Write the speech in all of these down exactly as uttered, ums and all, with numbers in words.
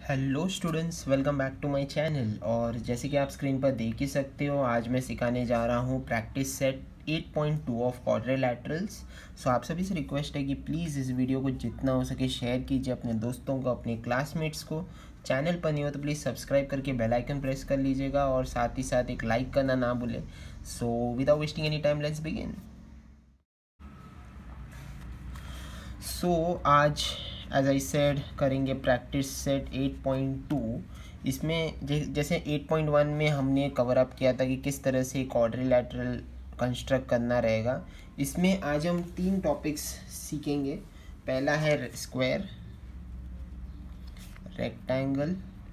Hello students, welcome back to my channel. और जैसे कि आप स्क्रीन पर देख ही सकते हो, आज मैं सिखाने जा रहा हूँ practice set eight point two of quadrilaterals. So आप सभी से रिक्वेस्ट है कि प्लीज़ इस वीडियो को जितना हो सके शेयर कीजिए अपने दोस्तों को, अपने क्लासमेट्स को। चैनल पर नहीं हो तो प्लीज़ सब्सक्राइब करके बेल आइकन प्रेस कर लीजिएगा और साथ ही साथ एक लाइक करना ना भूलें। So without wasting any time let's begin. So आज एज आई सेड करेंगे practice set eight point two. इसमें जैसे एट पॉइंट वन में हमने कवर अप किया था कि किस तरह से क्वाड्रिलैटरल कंस्ट्रक्ट करना रहेगा। इसमें आज हम तीन टॉपिक्स सीखेंगे। पहला है square, rectangle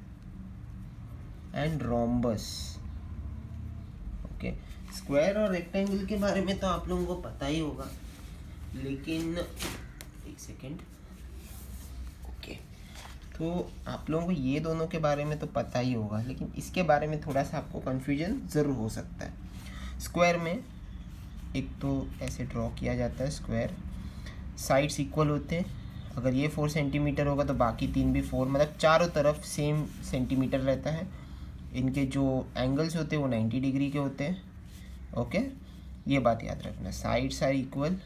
and rhombus. Okay, square और रेक्टेंगल के बारे में तो आप लोगों को पता ही होगा, लेकिन एक सेकेंड। ओके, तो आप लोगों को ये दोनों के बारे में तो पता ही होगा, लेकिन इसके बारे में थोड़ा सा आपको कन्फ्यूजन ज़रूर हो सकता है। स्क्वायर में एक तो ऐसे ड्रॉ किया जाता है स्क्वायर, साइड्स इक्वल होते हैं। अगर ये फोर सेंटीमीटर होगा तो बाकी तीन भी फोर, मतलब चारों तरफ सेम सेंटीमीटर रहता है। इनके जो एंगल्स होते हैं वो नाइन्टी डिग्री के होते हैं। ओके, ये बात याद रखना, साइड्स आर इक्वल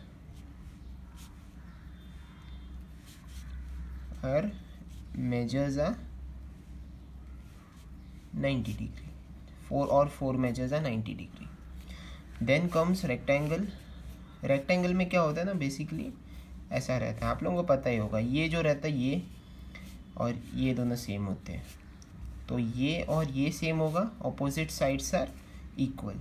और measures are ninety degree, four और four measures are ninety degree. Then comes rectangle. rectangle में क्या होता है ना, बेसिकली ऐसा रहता है, आप लोगों को पता ही होगा। ये जो रहता है ये और ये दोनों सेम होते हैं, तो ये और ये सेम होगा, opposite sides are equal.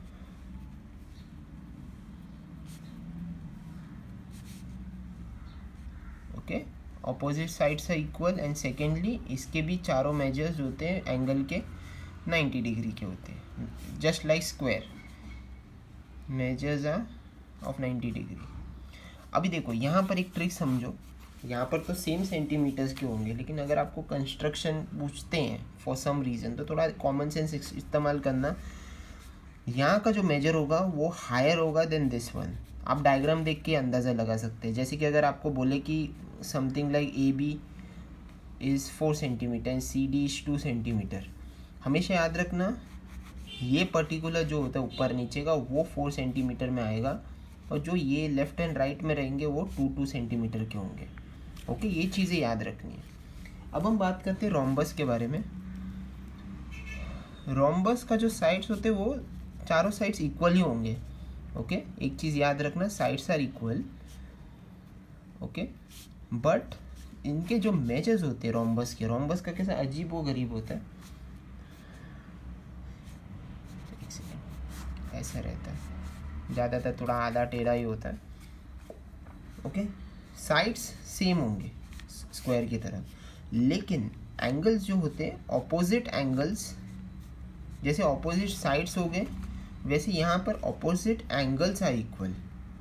Okay, opposite sides are equal and secondly इसके भी चारों मेजर्स होते हैं एंगल के नाइन्टी डिग्री के होते हैं, just like square measures are of ninety degree. अभी देखो यहाँ पर एक ट्रिक समझो, यहाँ पर तो सेम सेंटीमीटर्स के होंगे, लेकिन अगर आपको कंस्ट्रक्शन पूछते हैं फॉर सम रीज़न तो थोड़ा कॉमन सेंस इस्तेमाल करना। यहाँ का जो मेजर होगा वो हायर होगा देन दिस वन। आप डायग्राम देख के अंदाज़ा लगा सकते हैं। जैसे कि अगर आपको बोले कि something like A B is four centimetre and C D is two centimetre, हमेशा याद रखना ये पर्टिकुलर जो होता है ऊपर नीचे का वो फोर सेंटीमीटर में आएगा, और जो ये लेफ्ट एंड राइट में रहेंगे वो टू टू सेंटीमीटर के होंगे। ओके, ये चीज़ें याद रखनी है। अब हम बात करते हैं रोम्बस के बारे में। रोम्बस का जो साइड्स होते हैं वो चारों साइड्स इक्वल ही होंगे। Okay okay? एक चीज़ याद रखना, sides are equal. Okay, but इनके जो मेजर्स होते हैं रोम्बस के, रोम्बस का कैसा अजीब व गरीब होता है, एक सेकेंड, ऐसा रहता है, ज़्यादातर थोड़ा आधा टेढ़ा ही होता है। ओके, साइड्स सेम होंगे स्क्वायर की तरह, लेकिन एंगल्स जो होते हैं ऑपोजिट एंगल्स, जैसे ऑपोजिट साइड्स हो गए वैसे यहाँ पर opposite angles are equal.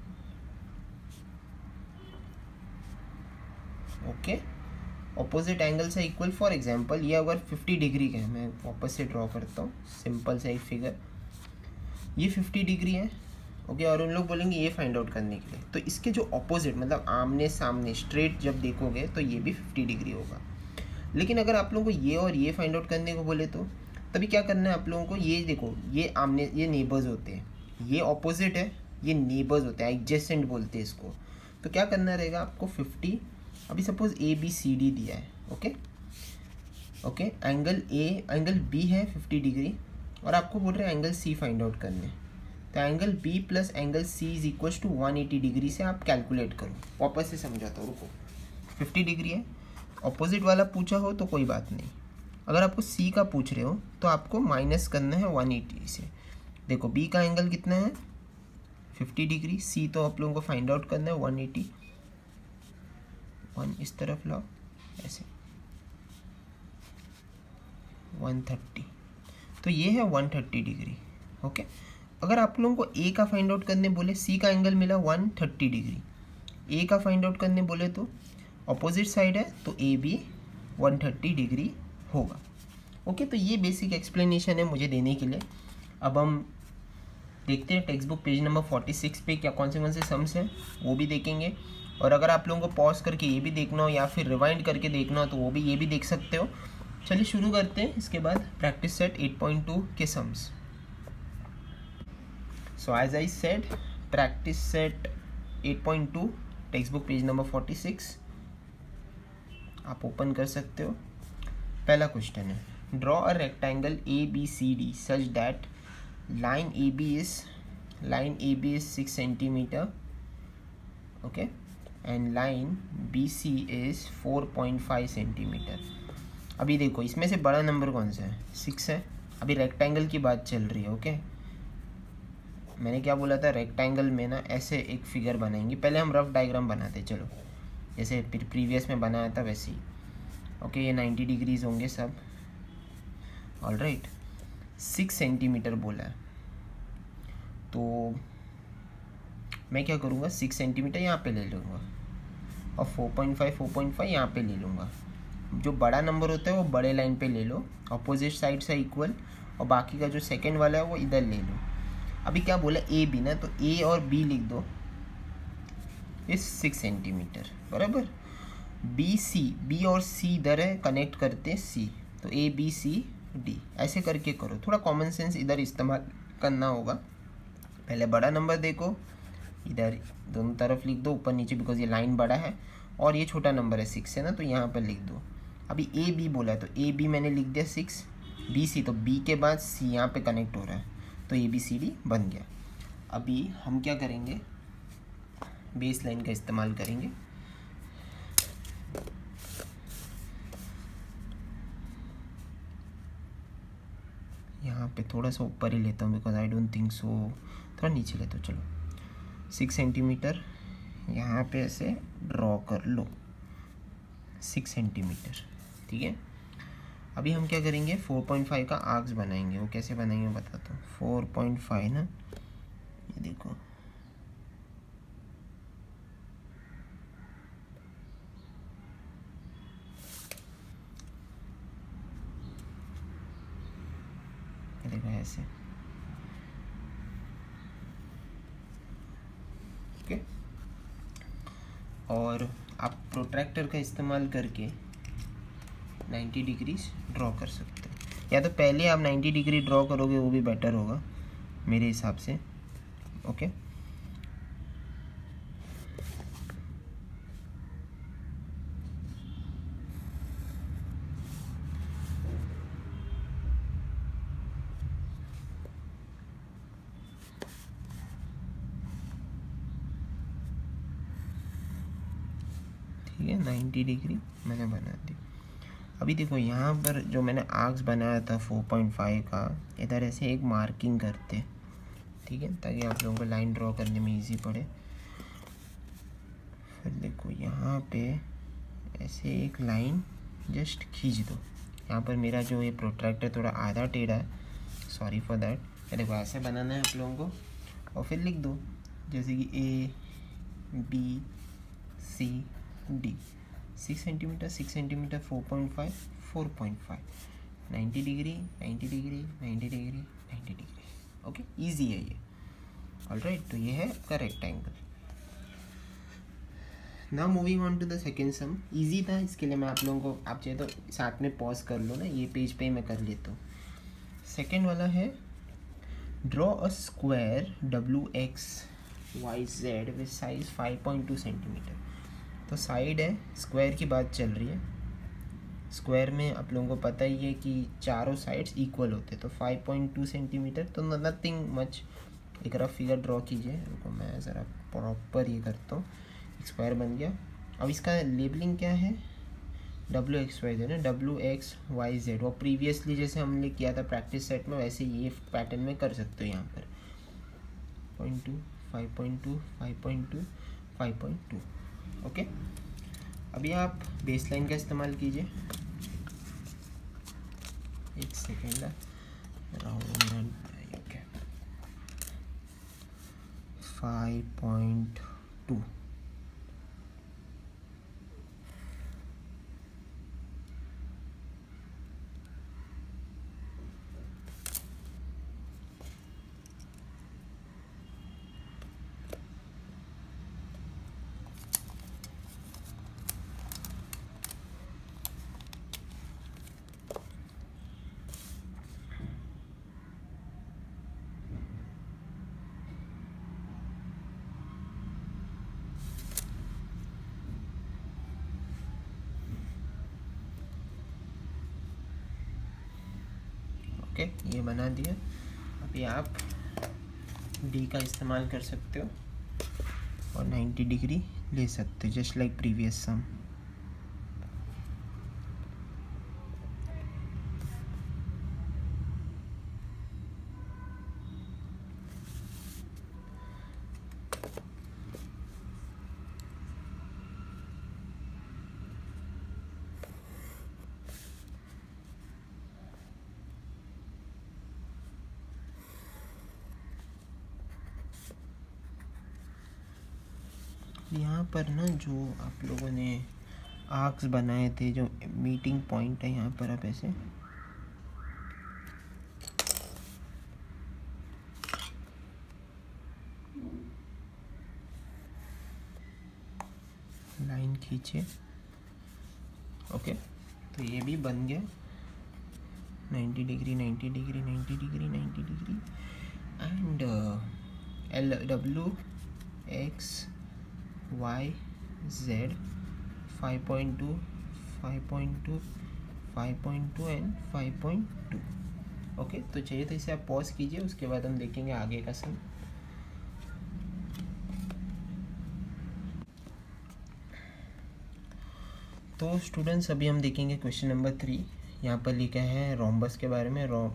Okay, opposite angles are equal. For example ये अगर फिफ्टी डिग्री का है, मैं वापस से ड्रॉ करता हूँ सिंपल सा एक फिगर, ये फिफ्टी डिग्री है। ओके okay, और उन लोग बोलेंगे ये फाइंड आउट करने के लिए, तो इसके जो ऑपोजिट मतलब आमने सामने स्ट्रेट जब देखोगे तो ये भी फिफ्टी डिग्री होगा। लेकिन अगर आप लोगों को ये और ये फाइंड आउट करने को बोले तो तभी क्या करना है आप लोगों को, ये देखो ये आमने, ये नेबर्स होते हैं, ये ऑपोजिट है, ये नेबर्स होते हैं, एडजेसेंट बोलते हैं इसको। तो क्या करना रहेगा आपको फिफ्टी, अभी suppose A B C D दिया है। Okay okay, angle A angle B है फिफ्टी डिग्री और आपको बोल रहे हैं एंगल सी फाइंड आउट करने, तो angle B plus angle C is equal to one eighty degree से आप कैलकुलेट करो। वापस से समझाता हूँ, रुको। फिफ्टी डिग्री है, ऑपोजिट वाला पूछा हो तो कोई बात नहीं, अगर आपको सी का पूछ रहे हो तो आपको माइनस करना है वन एटी से। देखो बी का एंगल कितना है फिफ्टी डिग्री, सी तो आप लोगों को फाइंड आउट करना है वन एटी। वन इस तरफ लाओ, ऐसे वन थर्टी, तो ये है वन थर्टी डिग्री। ओके, अगर आप लोगों को ए का फाइंड आउट करने बोले, सी का एंगल मिला वन थर्टी डिग्री, ए का फाइंड आउट करने बोले तो ऑपोजिट साइड है तो ए भी वन थर्टी डिग्री होगा। ओके, तो ये बेसिक एक्सप्लेनेशन है मुझे देने के लिए। अब हम देखते हैं textbook page number forty six पे क्या कौन से कौन से सम्स हैं वो भी देखेंगे, और अगर आप लोगों को पॉज करके ये भी देखना हो या फिर रिवाइंड करके देखना हो तो वो भी ये भी देख सकते हो। चलिए शुरू करते हैं इसके बाद practice set eight point two के sums. So as I said, practice set eight point two, textbook page number forty six, आप ओपन कर सकते हो। पहला क्वेश्चन है, draw a rectangle A B C D such that line A B is line A B is six centimetre, okay, and line B C is four point five centimetre. अभी देखो इसमें से बड़ा नंबर कौन सा है? Six है। अभी रेक्टेंगल की बात चल रही है, ओके। मैंने क्या बोला था, रेक्टेंगल में ना ऐसे एक फिगर बनाएंगे। पहले हम रफ डायग्राम बनाते, चलो जैसे प्रीवियस में बनाया था वैसे ही, ओके। ये नाइन्टी डिग्रीज होंगे सब, ऑल राइट। सिक्स सेंटीमीटर बोला है तो मैं क्या करूँगा, सिक्स सेंटीमीटर यहाँ पे ले लूँगा और four point five four point five यहाँ पे ले लूँगा। जो बड़ा नंबर होता है वो बड़े लाइन पे ले लो, अपोजिट साइड से इक्वल, और बाकी का जो सेकंड वाला है वो इधर ले लो। अभी क्या बोला, ए बी ना, तो ए और बी लिख दो, इस सिक्स सेंटीमीटर बराबर। बी सी, बी और सी इधर है, कनेक्ट करते सी, तो ए बी सी डी, ऐसे करके करो। थोड़ा कॉमन सेंस इधर इस्तेमाल करना होगा। पहले बड़ा नंबर देखो, इधर दोनों तरफ लिख दो, ऊपर नीचे, बिकॉज ये लाइन बड़ा है और ये छोटा नंबर है सिक्स है ना, तो यहाँ पर लिख दो। अभी ए बी बोला है तो ए बी मैंने लिख दिया सिक्स, बी सी, तो बी के बाद सी यहाँ पे कनेक्ट हो रहा है, तो ए बी सी डी बन गया। अभी हम क्या करेंगे, बेस लाइन का इस्तेमाल करेंगे। यहाँ पे थोड़ा सा ऊपर ही लेता हूँ, because I don't think so, थोड़ा नीचे लेता हूँ। चलो सिक्स सेंटीमीटर यहाँ पे ऐसे ड्रॉ कर लो, सिक्स सेंटीमीटर, ठीक है। अभी हम क्या करेंगे, फोर पॉइंट फाइव का आर्क्स बनाएंगे। वो कैसे बनाएंगे बताता हूँ। फोर पॉइंट फाइव ना, ये देखो, ये देखो ऐसे, ओके। और आप प्रोट्रैक्टर का इस्तेमाल करके नाइन्टी डिग्रीज ड्रॉ कर सकते हो, या तो पहले आप नाइन्टी डिग्री ड्रॉ करोगे वो भी बेटर होगा मेरे हिसाब से, ओके। ठीक है, नाइन्टी डिग्री मैंने बना दी। अभी देखो यहाँ पर जो मैंने आर्क्स बनाया था फोर पॉइंट फाइव का, इधर ऐसे एक मार्किंग करते, ठीक है, ताकि आप लोगों को लाइन ड्रॉ करने में इजी पड़े। फिर देखो यहाँ पे ऐसे एक लाइन जस्ट खींच दो। यहाँ पर मेरा जो ये प्रोट्रैक्टर थोड़ा आधा टेढ़ा है, सॉरी फॉर दैट। ये देखो ऐसे बनाना है आप लोगों को, और फिर लिख दो जैसे कि A B C D, six centimetre six centimetre four point five four point five, ninety degree ninety degree ninety degree ninety degree, okay. Easy है ये, ऑलराइट। तो ये है का rectangle. Now moving on to the second sum. Easy था, इसके लिए मैं आप लोगों को, आप चाहे तो साथ में पॉज कर लो ना, ये पेज पे मैं कर लेता हूँ। सेकेंड वाला है, draw a square W X Y Z with size five point two centimetre. तो साइड है, स्क्वायर की बात चल रही है। स्क्वायर में आप लोगों को पता ही है कि चारों साइड्स इक्वल होते हैं, तो फाइव पॉइंट टू सेंटीमीटर, तो नथिंग मच। एक रफ फिगर ड्रॉ कीजिए, रुको मैं ज़रा प्रॉपर ये करता हूँ। स्क्वायर बन गया। अब इसका लेबलिंग क्या है, W X Y Z, W X Y Z. और प्रीवियसली जैसे हमने किया था प्रैक्टिस सेट में, वैसे ये पैटर्न में कर सकते हो। यहाँ पर point two five point two five point two five point two, okay. अभी आप बेस लाइन का इस्तेमाल कीजिए। एक second, round okay, five point two, okay, ये बना दिया। अभी आप डी का इस्तेमाल कर सकते हो और नाइन्टी डिग्री ले सकते हो, जस्ट लाइक प्रीवियस सम। यहाँ पर ना जो आप लोगों ने आर्क्स बनाए थे, जो मीटिंग पॉइंट है, यहाँ पर आप ऐसे लाइन खींचे। ओके, तो ये भी बन गया ninety degree ninety degree ninety degree ninety degree and L W X Y Z five point two five point two five point two and five point two. Okay, तो चाहिए तो इसे आप पॉज कीजिए, उसके बाद हम देखेंगे आगे का सम। तो स्टूडेंट्स अभी हम देखेंगे क्वेश्चन नंबर थ्री। यहाँ पर लिखा है रोम्बस के बारे में। रोम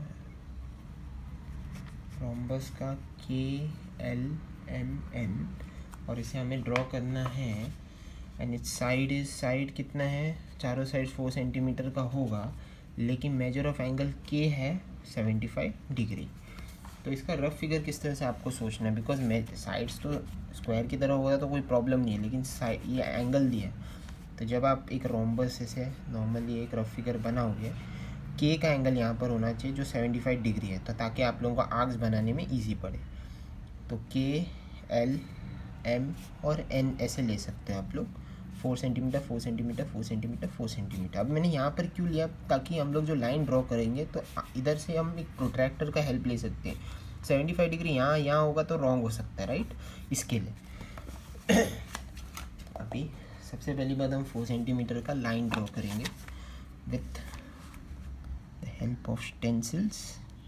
रोम्बस का के एल एन एन, और इसे हमें ड्रॉ करना है and its side is side कितना है, चारों साइड फोर सेंटीमीटर का होगा, लेकिन मेजर ऑफ एंगल के है सेवेंटी फाइव डिग्री। तो इसका रफ फिगर किस तरह से आपको सोचना है, बिकॉज साइड्स तो स्क्वायर की तरह होगा तो कोई प्रॉब्लम नहीं है, लेकिन साइड ये एंगल दिया है। तो जब आप एक रोम्बस से नॉर्मली एक रफ फिगर बनाओगे, के का एंगल यहाँ पर होना चाहिए जो सेवेंटी फाइव डिग्री है, तो ताकि आप लोगों को आर्क्स बनाने में ईजी पड़े। तो के एल एम और एन ऐसे ले सकते हैं आप लोग, four centimetre four centimetre four centimetre four centimetre. अब मैंने यहाँ पर क्यों लिया, ताकि हम लोग जो लाइन ड्रॉ करेंगे तो इधर से हम एक प्रोट्रैक्टर का हेल्प ले सकते हैं। सेवेंटी फाइव डिग्री यहाँ यहाँ होगा तो रॉन्ग हो सकता है, राइट, इसके लिए। अभी सबसे पहली बात हम फोर सेंटीमीटर का लाइन ड्रॉ करेंगे with the help of stencils.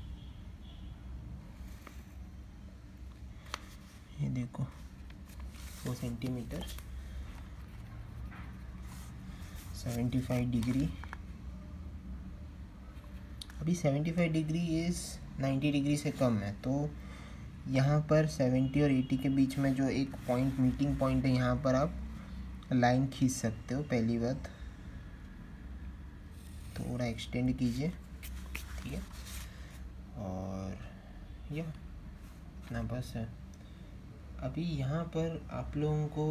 ये देखो four centimetre seventy five degree. अभी seventy five degree is ninety degree से कम है, तो यहाँ पर सेवेंटी और एटी के बीच में जो एक पॉइंट मीटिंग पॉइंट है, यहाँ पर आप लाइन खींच सकते हो। पहली बात थोड़ा एक्सटेंड कीजिए, ठीक है, और यह इतना बस है। अभी यहाँ पर आप लोगों को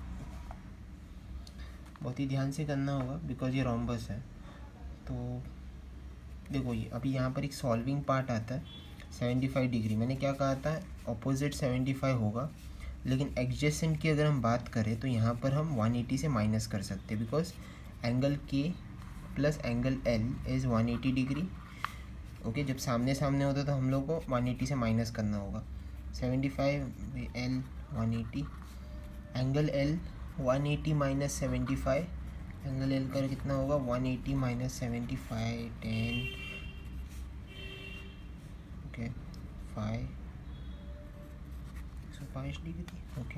बहुत ही ध्यान से करना होगा, बिकॉज ये रोम्बस है। तो देखो, ये अभी यहाँ पर एक सॉल्विंग पार्ट आता है सेवेंटी फाइव डिग्री। मैंने क्या कहा था, ऑपोजिट सेवेंटी फाइव होगा, लेकिन एडजेसेंट की अगर हम बात करें तो यहाँ पर हम वन एटी से माइनस कर सकते हैं, बिकॉज एंगल के plus angle L is one eighty degree. Okay, जब सामने सामने होता है तो हम लोग को वन एटी से माइनस करना होगा। Seventy five L one eighty, angle L one eighty minus seventy five, angle L का कितना होगा one eighty minus seventy five, ten, okay, five सौ पाँच degree. Okay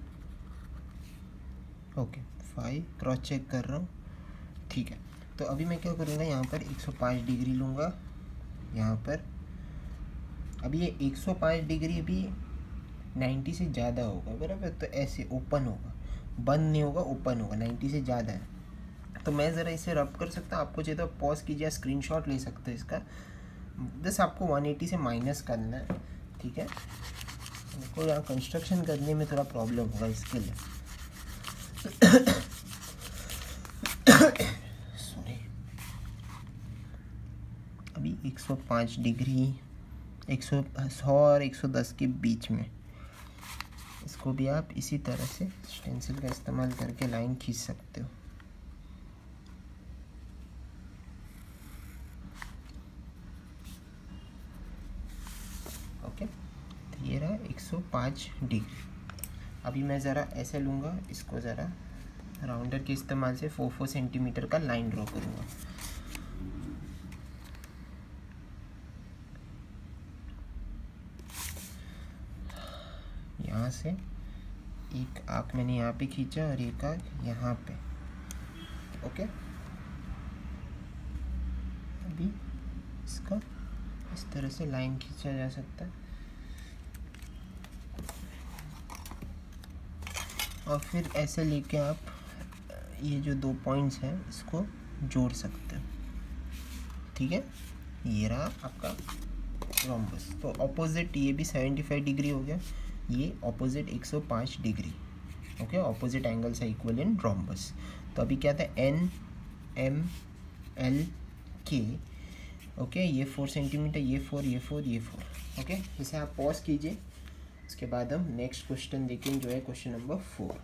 okay five, cross check कर रहा हूँ, ठीक है। तो अभी मैं क्या करूँगा, यहाँ पर एक सौ पाँच डिग्री लूँगा यहाँ पर। अभी ये एक सौ पाँच डिग्री अभी नब्बे से ज़्यादा होगा, बराबर, तो ऐसे ओपन होगा, बंद नहीं होगा, ओपन होगा, नब्बे से ज़्यादा है। तो मैं ज़रा इसे रब कर सकता हूँ, आपको चाहिए तो पॉज कीजिए या स्क्रीनशॉट ले सकते हैं इसका। बस आपको वन एटी से माइनस करना है, ठीक है। आपको यहाँ कंस्ट्रक्शन करने में थोड़ा प्रॉब्लम होगा इसके लिए, सॉरी। अभी एक सौ पाँच डिग्री, एक सौ सौ और एक सौ दस के बीच में, इसको भी आप इसी तरह से स्टेंसिल का इस्तेमाल करके लाइन खींच सकते हो। ओके, तो ये रहा एक सौ पाँच डिग्री। अभी मैं ज़रा ऐसे लूँगा, इसको ज़रा राउंडर के इस्तेमाल से फोर फोर सेंटीमीटर का लाइन ड्रॉ करूँगा। यहाँ से एक आर्क मैंने यहाँ पे खींचा और एक आर्क यहाँ पे। ओके, अभी इसका इस तरह से लाइन खींचा जा सकता है और फिर ऐसे लेके आप ये जो दो पॉइंट्स हैं इसको जोड़ सकते हैं। ठीक है, ये रहा आपका रोम्बस। तो ऑपोजिट ये भी पचहत्तर डिग्री हो गया, ये ऑपोजिट एक सौ पाँच degree. Okay, opposite angles are equal in rhombus. तो अभी क्या था, N M L K. Okay, ये फोर सेंटीमीटर, ये फोर, ये फोर, ये फोर। ओके, इसे आप पॉज कीजिए, उसके बाद हम नेक्स्ट क्वेश्चन देखेंगे जो है question number four.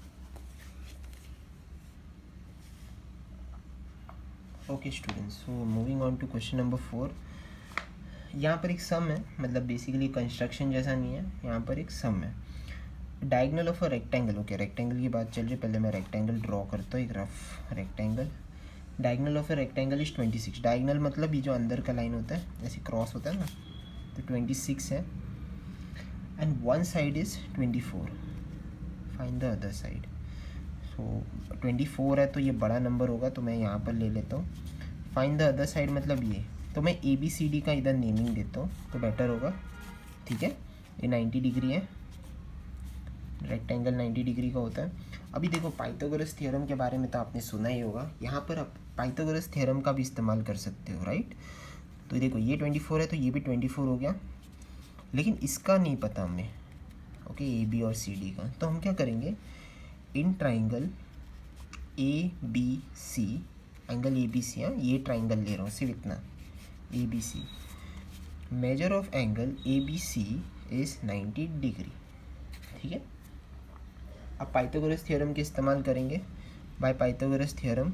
Okay students, so moving on to question number four. यहाँ पर एक सम है, मतलब बेसिकली कंस्ट्रक्शन जैसा नहीं है, यहाँ पर एक सम है। Diagonal of a rectangle. Okay, rectangle की बात चल रही है, पहले मैं रेक्टेंगल ड्रॉ करता हूँ, एक rough rectangle. Diagonal of a rectangle is twenty six. Diagonal मतलब ये जो अंदर का लाइन होता है, ऐसे क्रॉस होता है ना, तो ट्वेंटी सिक्स है। And one side is twenty four. Find the other side. So twenty four है तो ये बड़ा नंबर होगा, तो मैं यहाँ पर ले लेता हूँ। फाइंड द अदर साइड मतलब ये, तो मैं ए बी सी डी का इधर नेमिंग देता हूँ तो बेटर होगा। ठीक है, ये नाइन्टी डिग्री है, रेक्टेंगल नाइन्टी डिग्री का होता है। अभी देखो, पाइथागोरस थ्योरम के बारे में तो आपने सुना ही होगा, यहाँ पर आप पाइथागोरस थ्योरम का भी इस्तेमाल कर सकते हो, राइट। तो देखो, ये ट्वेंटी फोर है तो ये भी ट्वेंटी फोर हो गया, लेकिन इसका नहीं पता हमें। ओके, ए बी और सी डी का, तो हम क्या करेंगे, in triangle A B C, angle A B C, हाँ ये ट्राइंगल ले रहा हूँ सिर्फ इतना, A B C, measure of angle A B C is ninety degree. ठीक है, अब पाइथागोरस थ्योरम के इस्तेमाल करेंगे। बाय पाइथागोरस थ्योरम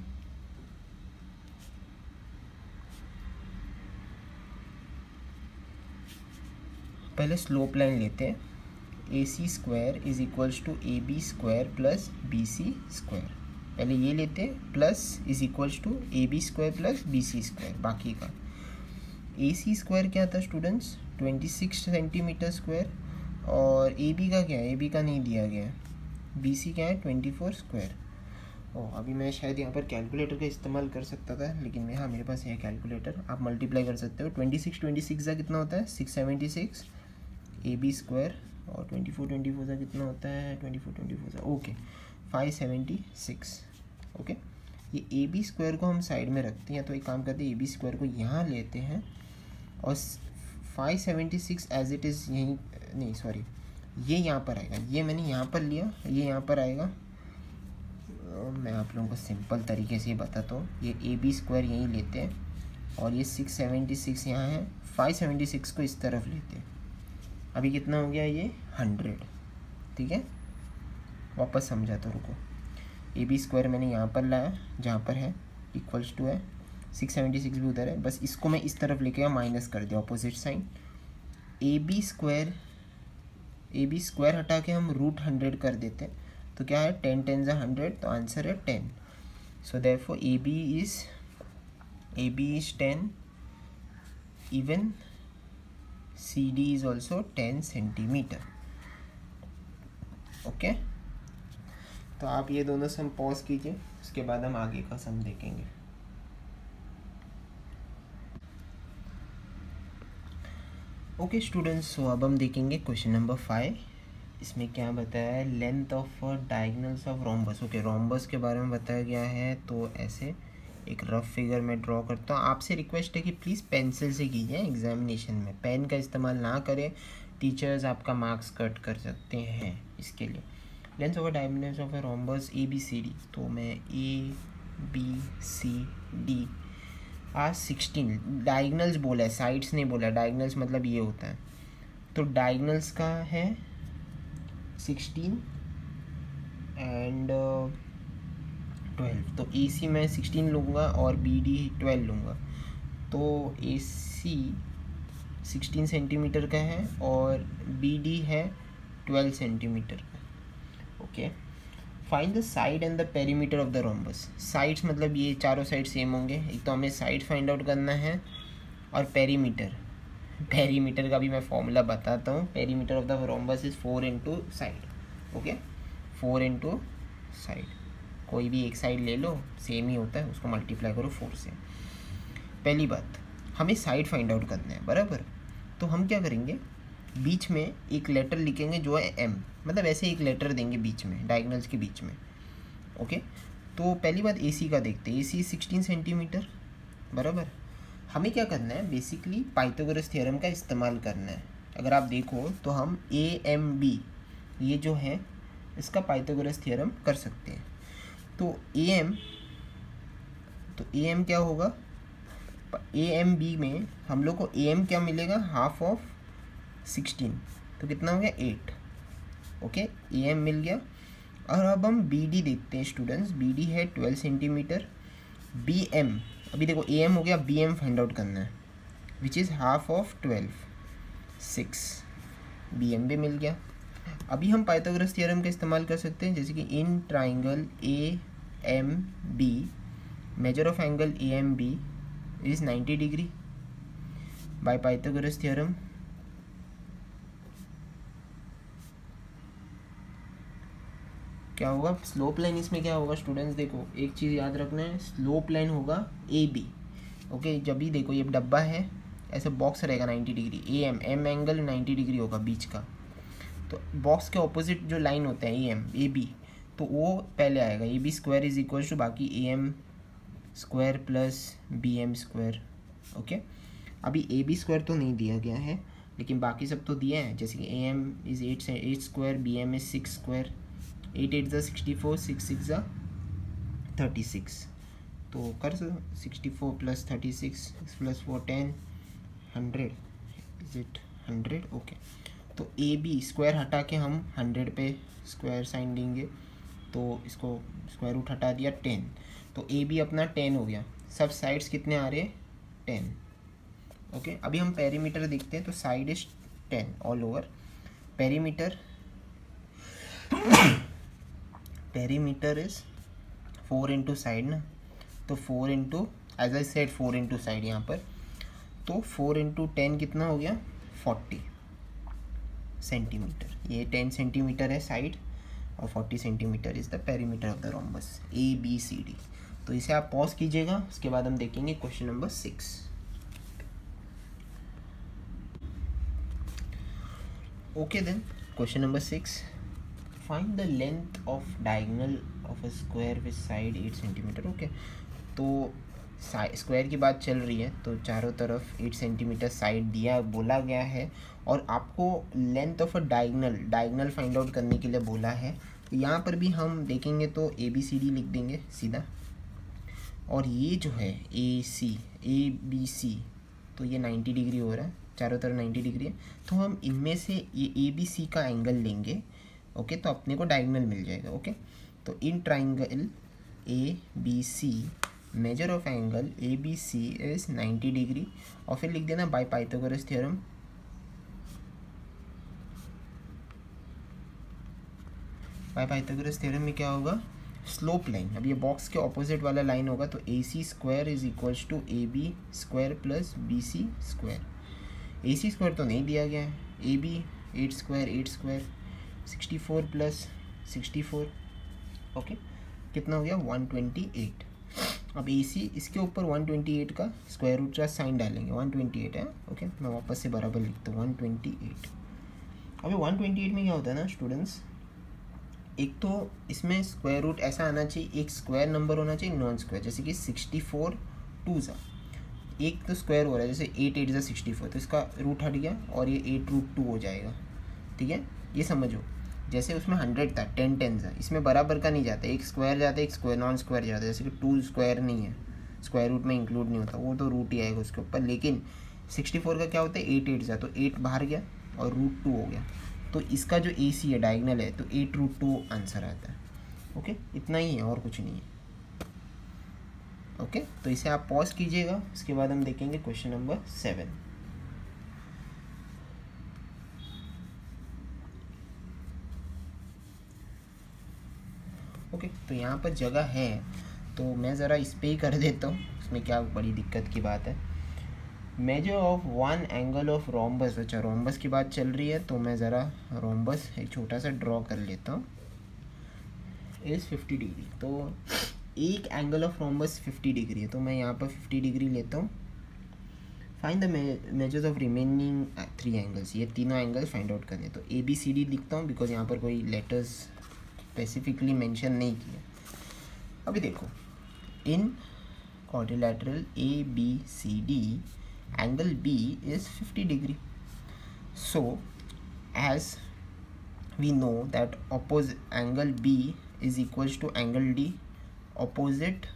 पहले स्लोप लाइन लेते हैं, A C square is equals to A B square plus B C square. पहले ये लेते हैं, plus is equals to A B square plus B C square. बाकी का ए सी स्क्वायर क्या था students, twenty six centimetre square, और A B का क्या है, ए बी का नहीं दिया गया है, बी सी क्या है, ट्वेंटी फोर स्क्वायर। ओह, अभी मैं शायद यहाँ पर कैलकुलेटर का इस्तेमाल कर सकता था, लेकिन मैं, हाँ मेरे पास है कैलकुलेटर, आप मल्टीप्लाई कर सकते हो। ट्वेंटी सिक्स ट्वेंटी सिक्स का कितना होता है, six seventy six A B square, और ट्वेंटी फोर ट्वेंटी फोर का कितना होता है, ट्वेंटी फोर ट्वेंटी फोर का okay five seventy six. Okay, ये ए बी स्क्वायर को हम साइड में रखते हैं, तो एक काम करते हैं, ए बी स्क्वायर को यहाँ लेते हैं और five seventy six as it is यहीं, नहीं सॉरी, ये यहाँ पर आएगा, ये मैंने यहाँ पर लिया, ये यहाँ पर आएगा। मैं आप लोगों को सिंपल तरीके से बताता हूँ, ये ए बी स्क्वायर यहीं लेते हैं और ये सिक्स सेवेंटी सिक्स यहाँ है, फाइव सेवेंटी सिक्स को इस तरफ लेते हैं। अभी कितना हो गया, ये हंड्रेड। ठीक है, वापस समझा तो रुको, ए बी स्क्वायर मैंने यहाँ पर लाया जहाँ पर है, इक्वल्स टू है, सिक्स सेवेंटी सिक्स भी उधर है, बस इसको मैं इस तरफ लेके माइनस कर दिया, opposite sign. A B square, A B square हटा के हम रूट हंड्रेड कर देते हैं, तो क्या है, टेन टेन ज़ा हंड्रेड, तो आंसर है ten. So therefore A B is A B is ten, even C D is also ten centimetre. Okay, तो आप ये दोनों सम पॉज कीजिए, उसके बाद हम आगे का सम देखेंगे। ओके स्टूडेंट्स, सो अब हम देखेंगे क्वेश्चन नंबर फाइव। इसमें क्या बताया है, length of diagonals of rhombus. Okay, rhombus के बारे में बताया गया है, तो ऐसे एक रफ फिगर में ड्रॉ करता हूँ। आपसे रिक्वेस्ट है कि प्लीज़ पेंसिल से कीजिए एग्जामिनेशन में, पेन का इस्तेमाल ना करें, टीचर्स आपका मार्क्स कट कर सकते हैं इसके लिए। Length of diagonals of a rhombus A B C D, तो मैं ए बी सी डी आज सिक्सटीन, डायगोनल्स बोला है, साइड्स नहीं बोला, डायगोनल्स मतलब ये होता है, तो डायगोनल्स का है सिक्सटीन एंड ट्वेल्व, तो ए सी मैं सिक्सटीन लूँगा और बी डी ट्वेल्व लूँगा, तो ए सी सिक्सटीन सेंटीमीटर का है और बी डी है ट्वेल्व सेंटीमीटर का। Okay, find the side and the perimeter of the rhombus. Sides मतलब ये चारों साइड सेम होंगे, एक तो हमें साइड फाइंड आउट करना है और पेरीमीटर, पेरीमीटर का भी मैं फॉर्मूला बताता हूँ. Perimeter of the rhombus is four into side. Okay, four into side. कोई भी एक साइड ले लो, सेम ही होता है, उसको मल्टीप्लाई करो फोर से. पहली बात, हमें साइड फाइंड आउट करना है, बराबर. तो हम क्या करेंगे, बीच में एक लेटर लिखेंगे जो है एम, मतलब ऐसे एक लेटर देंगे बीच में, डायगनल्स के बीच में. ओके, तो पहली बात ए सी का देखते हैं. ए सी सिक्सटीन सेंटीमीटर, बराबर. हमें क्या करना है, बेसिकली पाइथागोरस थ्योरम का इस्तेमाल करना है. अगर आप देखो तो हम ए एम बी ये जो है इसका पाइथागोरस थ्योरम कर सकते हैं. तो ए एम तो ए एम क्या होगा, ए एम बी में हम लोग को ए एम क्या मिलेगा, हाफ ऑफ सिक्सटीन, तो कितना हो गया एट. ओके, ए एम मिल गया. और अब हम बी डी देखते हैं स्टूडेंट्स. बी डी है ट्वेल्व सेंटीमीटर. बी एम, अभी देखो ए एम हो गया, बी एम फाइंड आउट करना है, which is half of twelve, six. B M भी मिल गया. अभी हम पाइथागोरस थ्योरम का इस्तेमाल कर सकते हैं, जैसे कि in triangle A M B measure of angle A M B is ninety degree by Pythagoras theorem. क्या होगा, स्लोप लाइन इसमें क्या होगा स्टूडेंट्स, देखो एक चीज़ याद रखना है, स्लोप लाइन होगा ए बी. ओके, जब भी देखो ये डब्बा है, ऐसे बॉक्स रहेगा ninety degree. A M M angle ninety degree होगा बीच का. तो बॉक्स के ऑपोजिट जो लाइन होता है ए एम ए बी, तो वो पहले आएगा. A B square is equal to बाकी A M square plus B M square. Okay, अभी ए बी स्क्वायर तो नहीं दिया गया है, लेकिन बाकी सब तो दिए हैं, जैसे कि ए एम इज एट से eight square, B M is six square, eight eight ज़ा सिक्सटी फोर, सिक्स सिक्स ज़ा थर्टी सिक्स. तो कर sixty four plus thirty six plus four ten, hundred. Is it hundred? Okay, तो A B square हटा के हम hundred पे square sine देंगे, तो इसको स्क्वायर रूट हटा दिया, टेन. तो ए बी अपना टेन हो गया. सब साइड्स कितने आ रहे हैं, टेन. ओके, अभी हम पेरीमीटर देखते हैं. तो side is ten all over. Perimeter perimeter is four into side ना, तो four into as I said four into side यहाँ पर. तो फोर इंटू टेन कितना हो गया, फोर्टी सेंटीमीटर. ये टेन सेंटीमीटर है साइड और forty centimetre is the perimeter of the rhombus A B C D. तो इसे आप पॉज कीजिएगा, उसके बाद हम देखेंगे question number six. Okay then, question number six. Find the length of diagonal of a square with side eight centimetre. Okay, तो square की बात चल रही है, तो चारों तरफ एट सेंटीमीटर साइड दिया बोला गया है, और आपको length of a diagonal diagonal find out करने के लिए बोला है. तो यहाँ पर भी हम देखेंगे तो ए बी सी डी लिख देंगे सीधा, और ये जो है ए सी ए बी सी, तो ये नाइन्टी डिग्री हो रहा है, चारों तरफ नाइन्टी डिग्री है. तो हम इनमें से ये ए बी सी का एंगल लेंगे. ओके, तो अपने को डायगोनल मिल जाएगा. ओके, तो in triangle A B C measure of angle A B C is ninety degree, और फिर लिख देना by Pythagoras theorem. By Pythagoras theorem में क्या होगा, स्लोप लाइन, अब ये बॉक्स के ऑपोजिट वाला लाइन होगा, तो A C square is equals to A B square plus B C square. A C square तो नहीं दिया गया है, A B eight square eight square, sixty four plus sixty four. Okay, कितना हो गया, वन ट्वेंटी एट. अब ए C इसके ऊपर वन ट्वेंटी एट का स्क्वायर रूट का साइन डालेंगे, वन ट्वेंटी एट है. ओके, मैं वापस से बराबर लिखता हूँ वन ट्वेंटी एट. अभी वन ट्वेंटी एट में क्या होता है ना स्टूडेंट्स, एक तो इसमें स्क्वायर रूट ऐसा आना चाहिए, एक स्क्वायर नंबर होना चाहिए, नॉन स्क्वायर, जैसे कि सिक्सटी फोर टू ज़ा, एक तो स्क्वायर हो रहा है, जैसे एट एट ज़ा सिक्सटी फोर, तो इसका रूट हट गया और ये एट रूट टू हो जाएगा. ठीक है, ये समझो. जैसे उसमें हंड्रेड था, टेन टेन था, इसमें बराबर का नहीं जाता, एक स्क्वायर जाता है, एक स्क्वायर नॉन स्क्वायर जाता है. जैसे कि टू स्क्वायर नहीं है, स्क्वायर रूट में इंक्लूड नहीं होता, वो तो रूट ही आएगा उसके ऊपर. लेकिन सिक्सटी फोर का क्या होता है, एट एट था, तो एट बाहर गया और रूट टू हो गया. तो इसका जो ए सी है डायगोनल है, तो एट रूट टू आंसर आता है. ओके, इतना ही है और कुछ नहीं है. ओके, तो इसे आप पॉज कीजिएगा, उसके बाद हम देखेंगे क्वेश्चन नंबर सेवन. ओके, तो यहाँ पर जगह है, तो मैं ज़रा इस पर ही कर देता हूँ, उसमें क्या बड़ी दिक्कत की बात है. Measure of one angle of rhombus, अच्छा रोम्बस की बात चल रही है तो मैं ज़रा रोम्बस एक छोटा सा ड्रॉ कर लेता हूँ, इज़ फिफ्टी डिग्री। तो एक angle of rhombus fifty degree है, तो मैं यहाँ पर फिफ्टी डिग्री लेता हूँ। Find the measures of remaining three angles, ये तीनों एंगल फाइंड आउट करने। तो ए बी सी डी लिखता हूँ बिकॉज यहाँ पर कोई लेटर्स स्पेसिफिकली मेंशन नहीं किया। अभी देखो, इन quadrilateral A B C D angle B is fifty degree. So as we know that opposite angle B is equals to angle D, opposite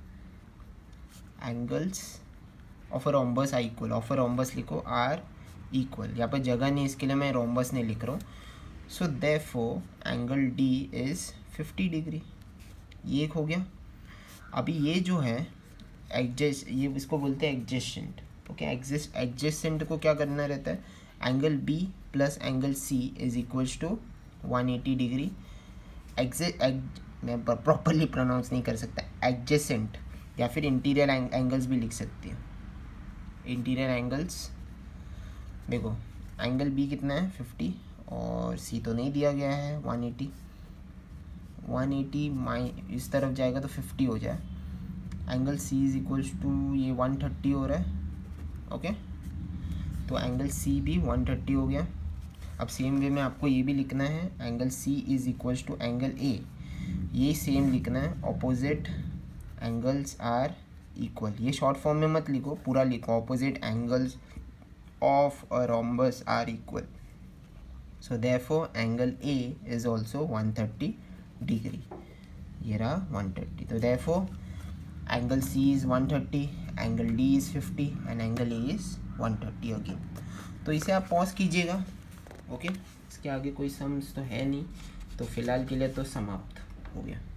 angles of a rhombus are equal, of a rhombus लिखो are equal, यहाँ पर जगह नहीं इसके लिए मैं rhombus नहीं लिख रहा हूँ। So therefore angle D is fifty degree, ये एक हो गया। अभी ये जो है एडजस्ट, ये इसको बोलते हैं एडजेसेंट। ओके, एग्जिस्ट एडजेसेंट को क्या करना रहता है, angle B plus angle C is equals to one eighty degree. Exit मैं प्रॉपरली प्रोनाउंस नहीं कर सकता, एडजेसेंट या फिर इंटीरियर एंगल्स भी लिख सकती है। इंटीरियर एंगल्स देखो, एंगल बी कितना है फिफ्टी और सी तो नहीं दिया गया है, वन एटी वन एटी माइ इस तरफ जाएगा तो फिफ्टी हो जाए। Angle C is equals to ये वन थर्टी हो रहा है। ओके, तो एंगल सी भी वन थर्टी हो गया। अब सेम वे में आपको ये भी लिखना है, angle C is equals to angle A, ये सेम लिखना है, ऑपोजिट एंगल्स आर इक्वल। ये शॉर्ट फॉर्म में मत लिखो, पूरा लिखो, opposite angles of a rhombus are equal. So therefore angle A is also one thirty degree, ये रहा वन थर्टी। तो therefore angle C is one thirty, angle D is fifty and angle A is one thirty again। तो इसे आप pause कीजिएगा। Okay, इसके आगे कोई सम्स तो है नहीं, तो फिलहाल के लिए तो समाप्त हो गया।